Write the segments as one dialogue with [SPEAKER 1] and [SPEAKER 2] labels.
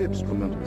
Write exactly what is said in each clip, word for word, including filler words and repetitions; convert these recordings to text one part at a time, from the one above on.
[SPEAKER 1] tips, remember.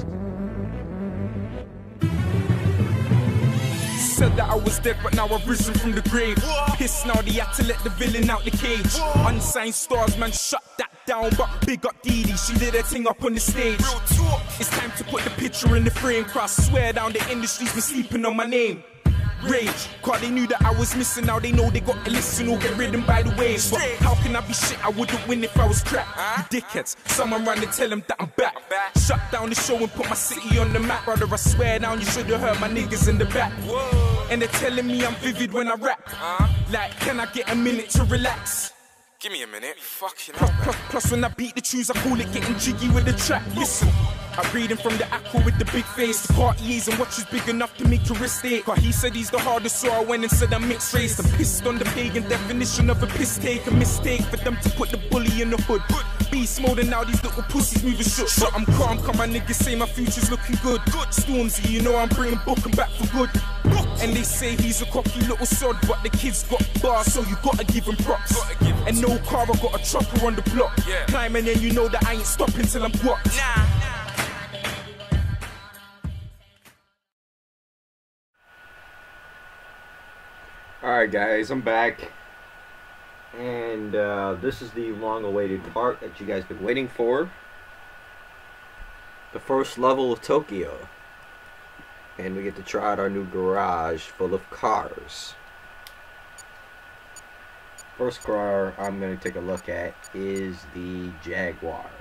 [SPEAKER 2] Said that I was dead, but now I've risen from the grave. Pissed now, they had to let the villain out the cage. Unsigned stars, man, shut that down. But big up Dee Dee, she did her thing up on the stage. It's time to put the picture in the frame. Cause I swear down the industry's been sleeping on my name. Rage, cause they knew that I was missing. Now they know they got to listen or get ridden by the waves. But how can I be shit? I wouldn't win if I was crap. You dickheads, someone run and tell them that I'm back. Shut down the show and put my city on the map. Brother, I swear down, you should've heard my niggas in the back. And they're telling me I'm vivid when I rap. Like, can I get a minute to relax?
[SPEAKER 3] Give me a minute. Fucking
[SPEAKER 2] Plus, plus, plus when I beat the tunes, I call it getting jiggy with the track. Listen, I'm reading from the aqua with the big face. The Cartiers and watches big enough to make your wrist ache. Cause he said he's the hardest, so I went and said I'm mixed race. I'm pissed on the pagan definition of a piss take. A mistake for them to put the bully in the hood. Beast mode and now these little pussies moving shook. But I'm calm, cause my niggas say my future's looking good. Stormzy, you know I'm bringing Bookham back for good. And they say he's a cocky little sod, but the kid's got bars, so you gotta give him props. And no car, I got a chopper on the block. Yeah. Climbing and you know that I ain't stopping till I'm guapped. Nah.
[SPEAKER 4] Alright guys, I'm back. And uh, this is the long-awaited part that you guys been waiting for. The first level of Tokyo. And we get to try out our new garage full of cars. First car I'm going to take a look at is the Jaguar.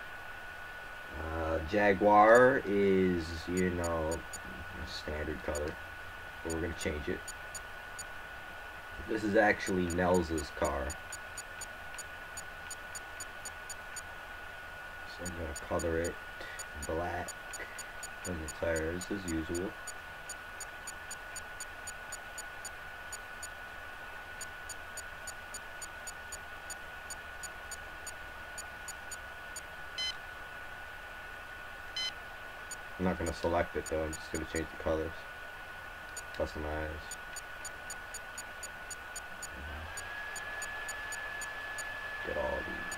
[SPEAKER 4] Uh, Jaguar is, you know, a standard color. But we're going to change it. This is actually Nels's car. So I'm going to color it black on the tires as usual. I'm not going to select it though, I'm just going to change the colors. Customize. Get all these.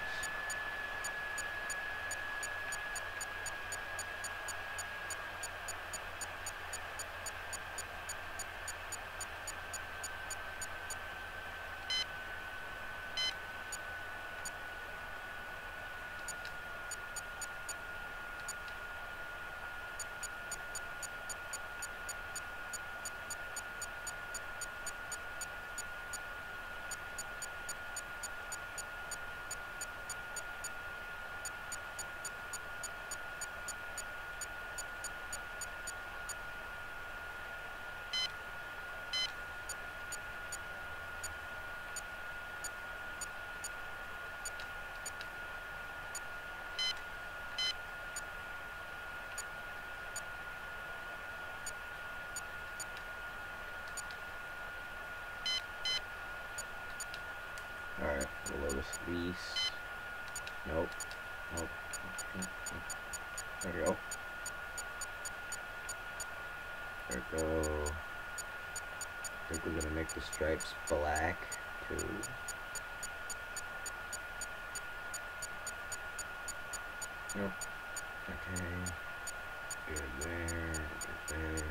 [SPEAKER 4] Alright, Lotus Lease. Nope. Nope. There we go. There we go. I think we're gonna make the stripes black too. Nope. Okay. Good there. Good there.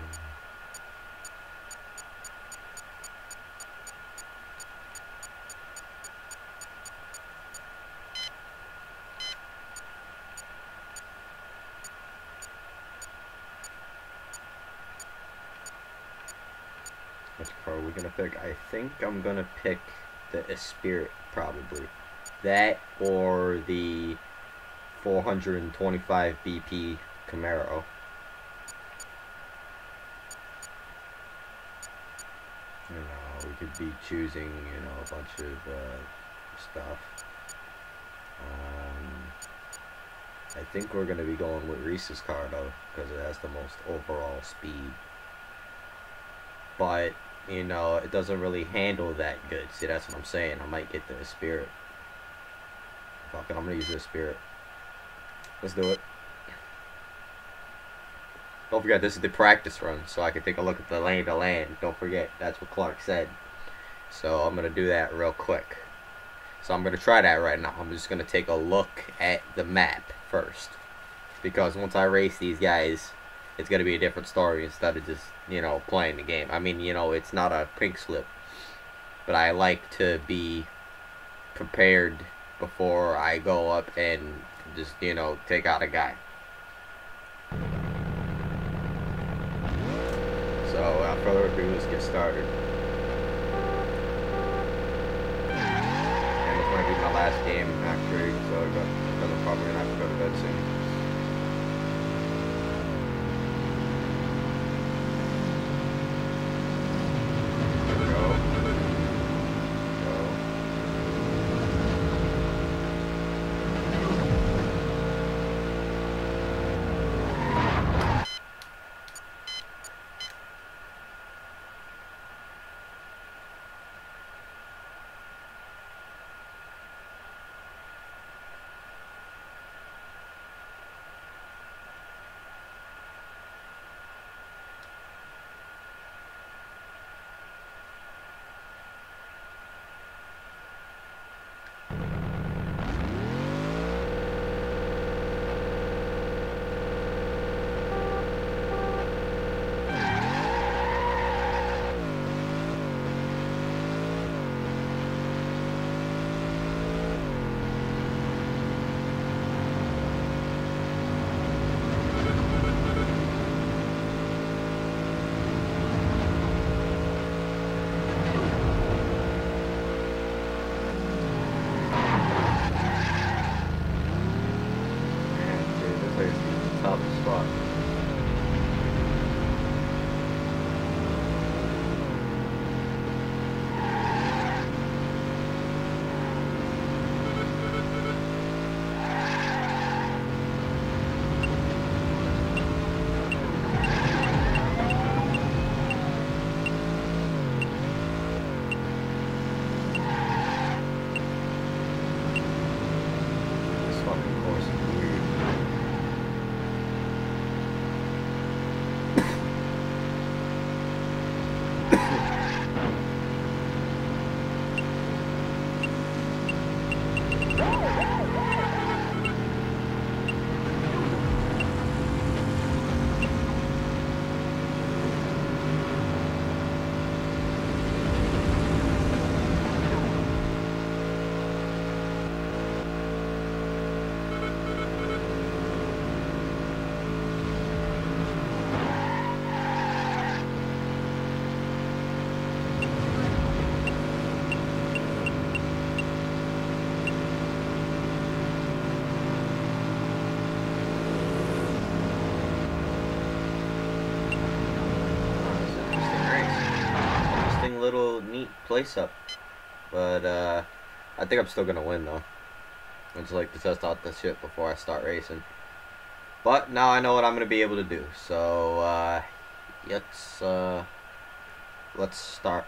[SPEAKER 4] Which car are we gonna pick? I think I'm gonna pick the Esprit, probably. That or the four hundred twenty-five B P Camaro. You know, we could be choosing, you know, a bunch of uh, stuff. Um, I think we're gonna be going with Reese's car though, because it has the most overall speed. But you know, it doesn't really handle that good. See, that's what I'm saying. I might get the Spirit. Fuck it, I'm gonna use the Spirit. Let's do it. Don't forget, this is the practice run, so I can take a look at the lane to land. Don't forget, that's what Clark said. So I'm gonna do that real quick. So I'm gonna try that right now. I'm just gonna take a look at the map first. because once I race these guys, it's gonna be a different story instead of just, you know, playing the game. I mean, you know, it's not a pink slip, but I like to be prepared before I go up and just, you know, take out a guy. So, without further ado, let's get started. And this might be my last game, actually, so I'm probably gonna have to go to bed soon. Little neat place up, but uh, I think I'm still gonna win though. I just like to test out this shit before I start racing. But now I know what I'm gonna be able to do, so uh, let's uh, let's start.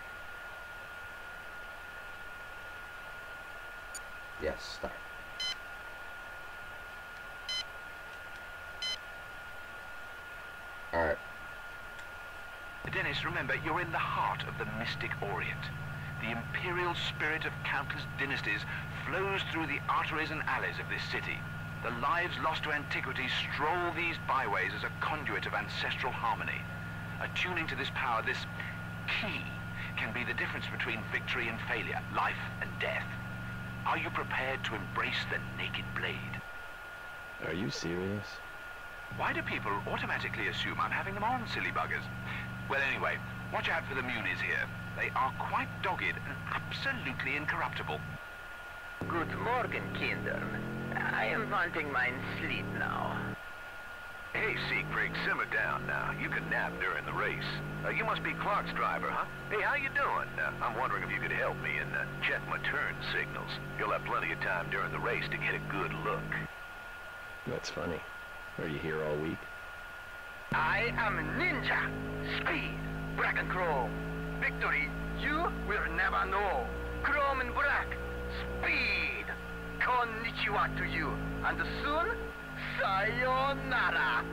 [SPEAKER 4] Yes, start. All right.
[SPEAKER 1] Dennis, remember, you're in the heart of the mystic Orient. The imperial spirit of countless dynasties flows through the arteries and alleys of this city. The lives lost to antiquity stroll these byways as a conduit of ancestral harmony. Attuning to this power, this key, can be the difference between victory and failure, life and death. Are you prepared to embrace the naked blade?
[SPEAKER 5] Are you serious?
[SPEAKER 1] Why do people automatically assume I'm having them on, silly buggers? Well, anyway, watch out for the Muni's here. They are quite dogged and absolutely incorruptible.
[SPEAKER 6] Good morgen, Kindern. I am wanting mine sleep now.
[SPEAKER 1] Hey, Siegfried, simmer down now. You can nap during the race. Uh, you must be Clark's driver, huh? Hey, how you doing? Uh, I'm wondering if you could help me and uh, check my turn signals. You'll have plenty of time during the race to get a good look.
[SPEAKER 5] That's funny. Are you here all week?
[SPEAKER 6] I am Ninja. Speed, black and chrome. Victory, you will never know. Chrome and black. Speed. Konnichiwa to you. And soon, sayonara.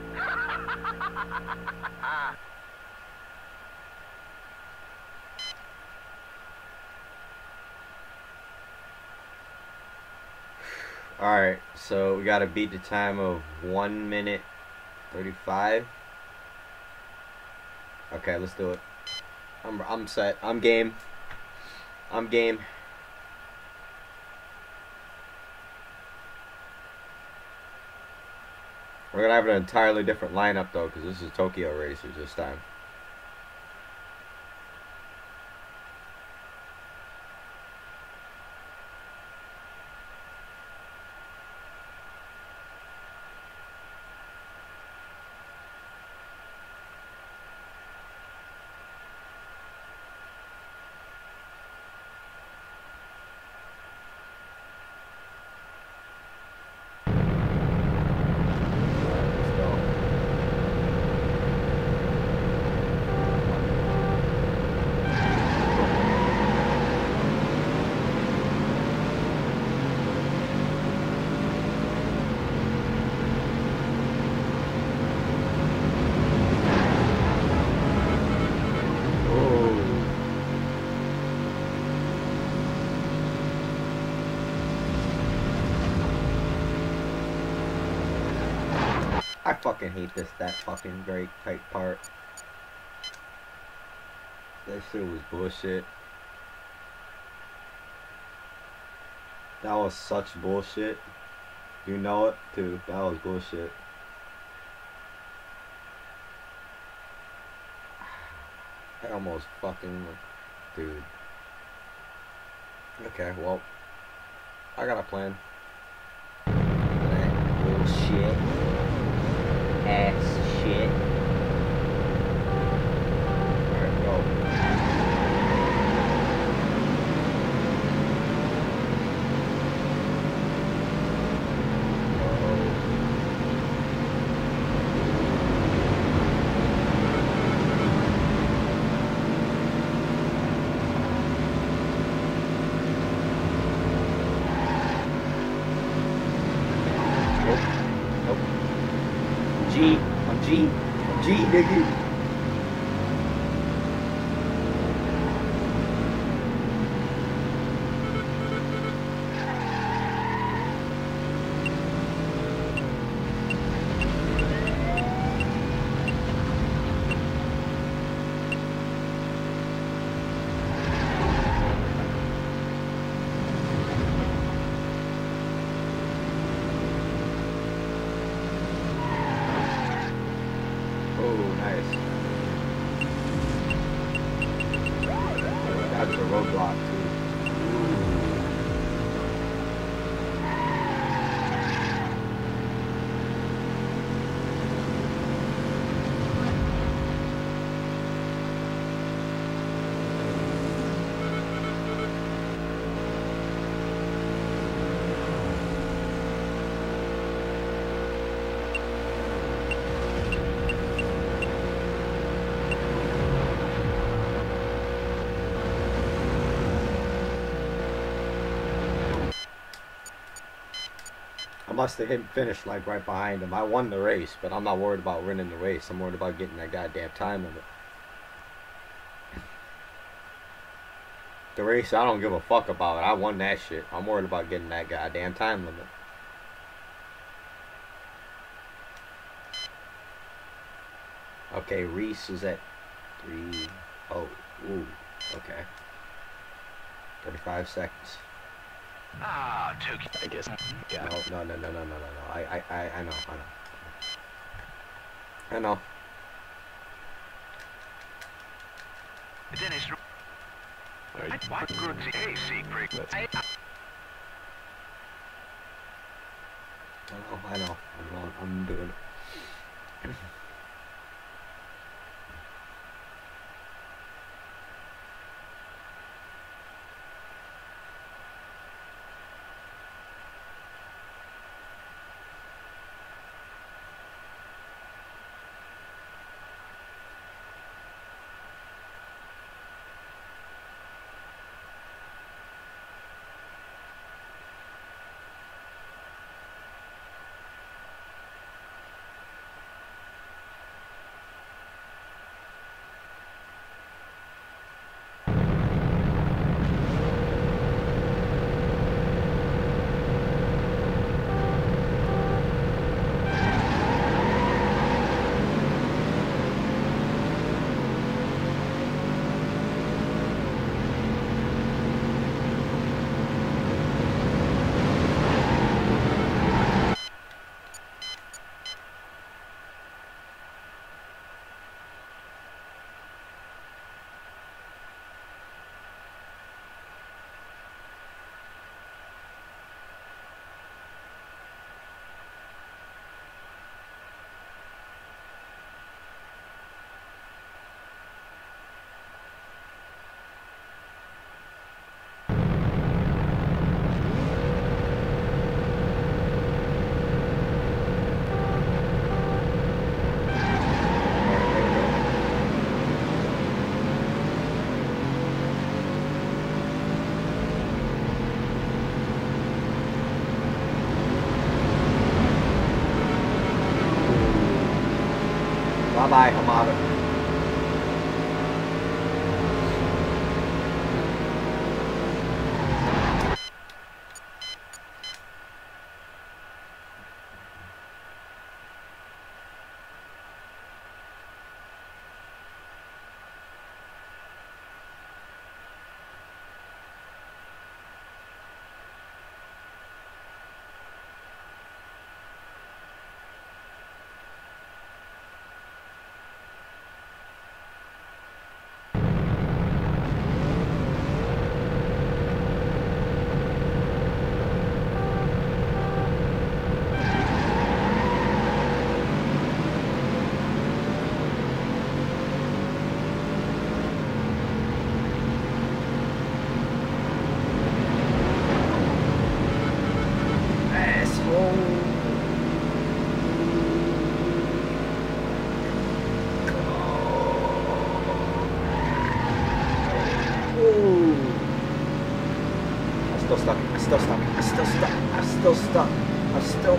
[SPEAKER 4] Alright, so we gotta beat the time of one minute thirty-five. Okay, let's do it. I'm, I'm set. I'm game. I'm game. We're gonna have an entirely different lineup though, because this is Tokyo Racers this time. I fucking hate this, that fucking brake tight part. That shit was bullshit. That was such bullshit. You know it, too. That was bullshit. I almost fucking... Dude. Okay, well. I got a plan. That bullshit. Ass shit. Alright, go. G, I'm G, I'm G, nigga. That's a roadblock too. I must have hit finish like right behind him. I won the race, but I'm not worried about winning the race. I'm worried about getting that goddamn time limit. The race, I don't give a fuck about it. I won that shit. I'm worried about getting that goddamn time limit. Okay, Reese is at three. Oh, ooh. Okay. thirty-five seconds.
[SPEAKER 1] Ah, Tokyo.
[SPEAKER 5] I guess. Yeah.
[SPEAKER 4] No, no, no, no, no, no, no, no. I, I, I, I know, I know. I know.
[SPEAKER 1] Dennis.
[SPEAKER 5] Right.
[SPEAKER 1] What good? Hey, Siegfried.
[SPEAKER 5] That's-
[SPEAKER 1] I,
[SPEAKER 4] I know, I know. I know. I'm doing it. Bye-bye, Hamada. Still stuck. I'm still stuck. I'm still stuck. I'm still stuck. I'm still.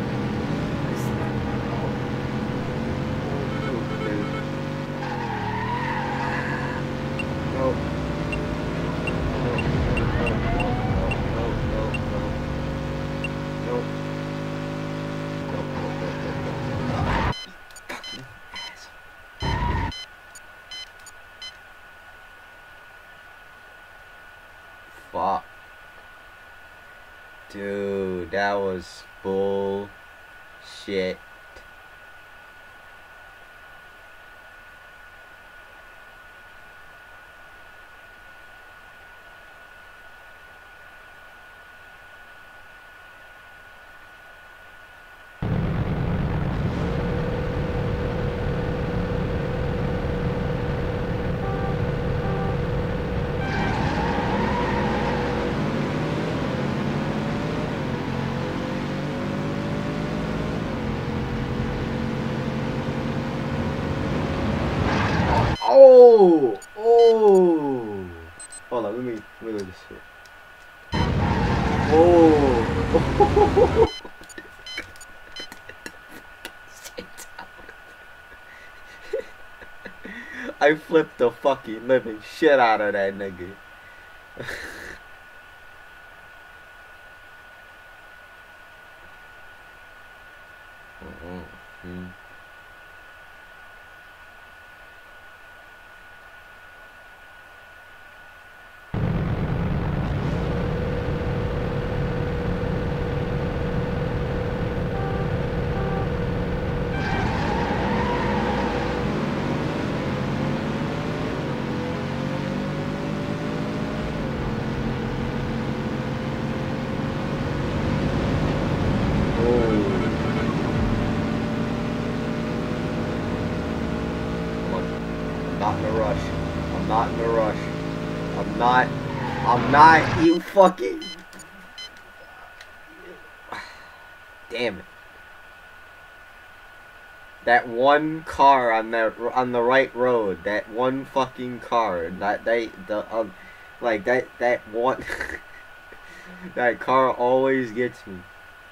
[SPEAKER 4] No. No. No. No. No. No. Fuck. Dude, that was bullshit. Oh! Oh! Hold on, let me, let me look this shit. Oh! I flipped the fucking living shit out of that nigga. Mm-hmm. Not in a rush. I'm not in a rush. I'm not. I'm not. You fucking. Damn it. That one car on the on the right road. That one fucking car. That they the um, like that that one. That car always gets me.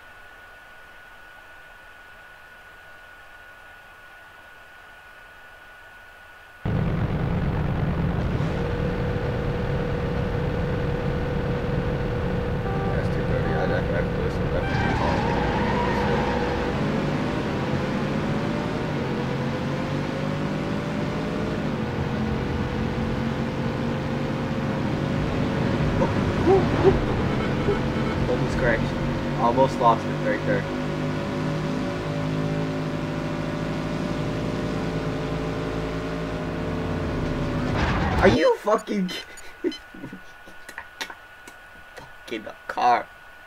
[SPEAKER 4] Almost crashed. Almost lost it right there. Are you fucking fucking a car?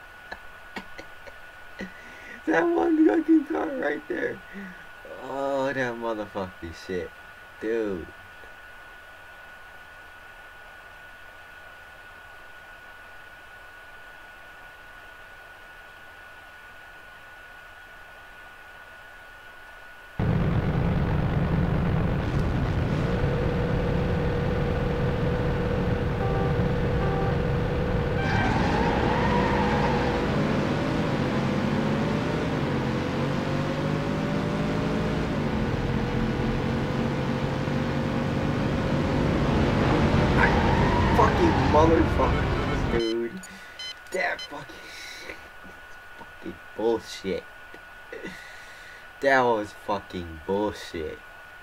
[SPEAKER 4] That one fucking car right there. Oh, that motherfucking shit, dude. fucking motherfuckers, dude. That fucking, fucking bullshit. That was fucking bullshit.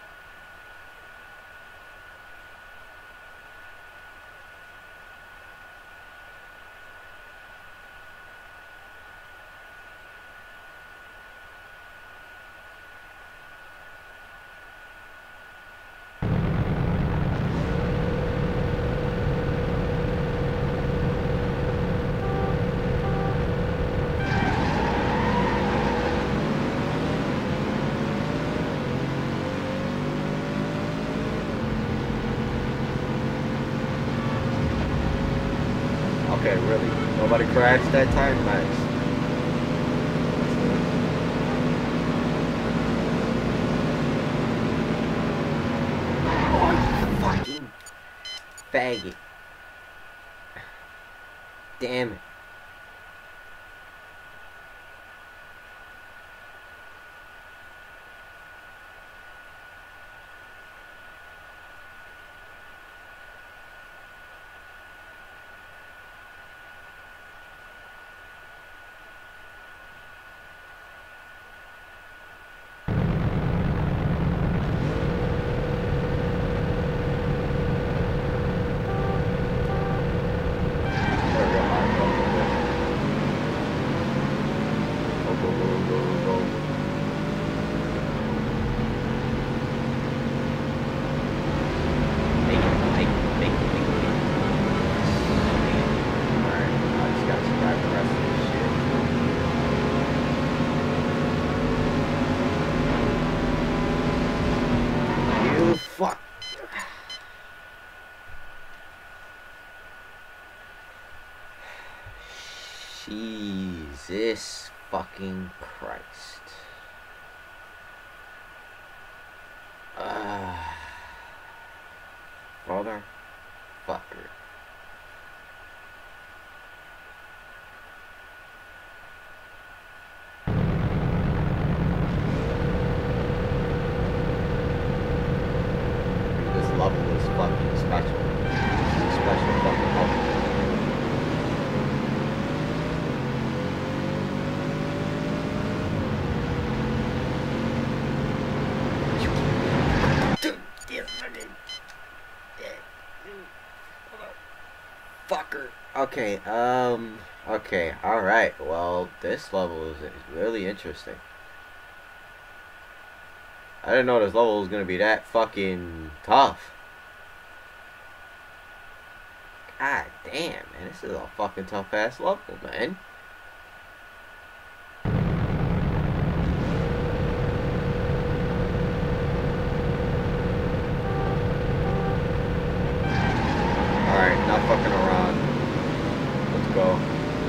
[SPEAKER 4] Okay, really? Nobody crashed that time? Nice. Oh, you fucking faggot. Damn it. Fuck. Jesus fucking Christ. Uh, motherfucker. This level is fucking special. Special fucking level. Fucker. Okay, um, okay, alright. Well, this level is, is really interesting. I didn't know this level was gonna be that fucking tough. God damn, man. This is a fucking tough ass level, man. Alright, not fucking around. Let's go.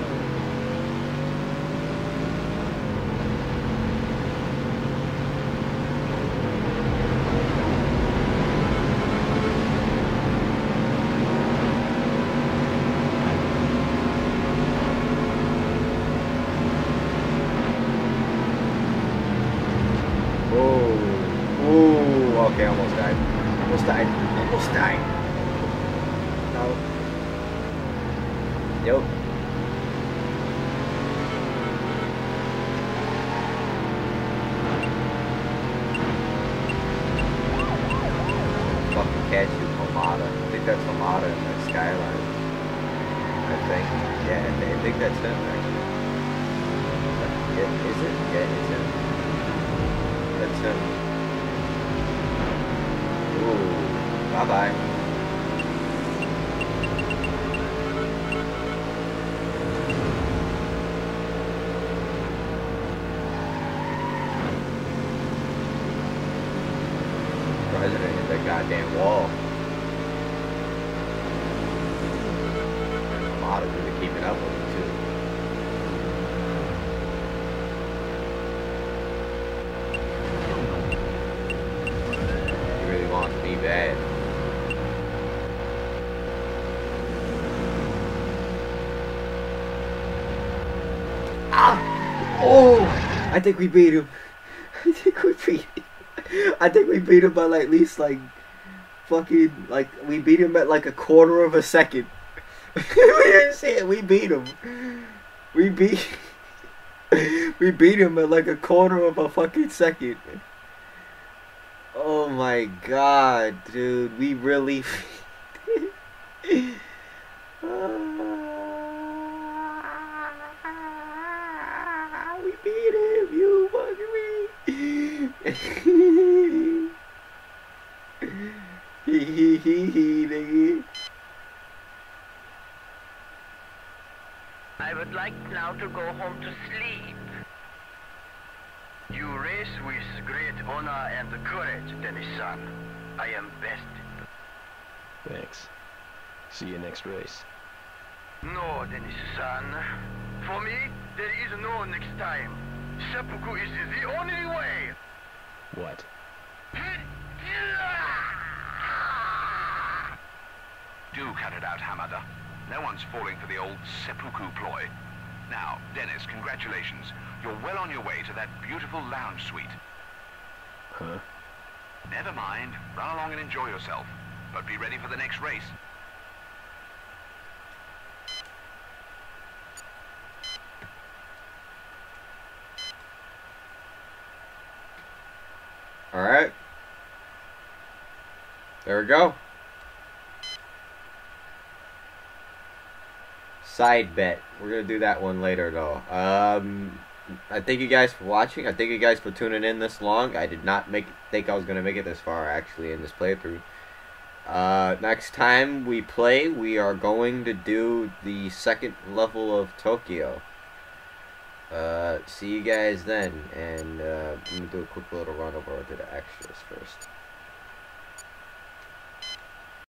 [SPEAKER 4] Oh, oh, okay, almost died. Almost died. Almost died. No. Yep. Fucking catch you, Pomada. I think that's Pomada in the skyline. I think. Yeah, I think, I think that's him, actually. Yeah, is it? Yeah, it's him. That's him. Ooh. Bye-bye. President hit that goddamn wall. A lot of people keeping up with it too. He really wants me bad. Ah! Oh! I think we beat him. I think we beat him. I think we beat him by like at least like fucking like we beat him at like a quarter of a second. We didn't see it. We beat him. We beat. We beat him at like a quarter of a fucking second. Oh my god, dude. We really. We beat him. You fucking me. Hee hee hee hee, nigga.
[SPEAKER 6] I would like now to go home to sleep. You race with great honor and courage, Dennis-san. I am best.
[SPEAKER 5] Thanks. See you next race.
[SPEAKER 6] No, Dennis-san. For me, there is no next time. Seppuku is the only way.
[SPEAKER 5] What?
[SPEAKER 1] Do cut it out, Hamada. No one's falling for the old seppuku ploy. Now, Dennis, congratulations. You're well on your way to that beautiful lounge suite.
[SPEAKER 5] Huh?
[SPEAKER 1] Never mind. Run along and enjoy yourself. But be ready for the next race.
[SPEAKER 4] Alright. There we go. Side bet. We're gonna do that one later though. Um I thank you guys for watching. I thank you guys for tuning in this long. I did not make think I was gonna make it this far actually in this playthrough. Uh next time we play, we are going to do the second level of Tokyo. Uh see you guys then, and uh I'm gonna do a quick little run over to the extras first.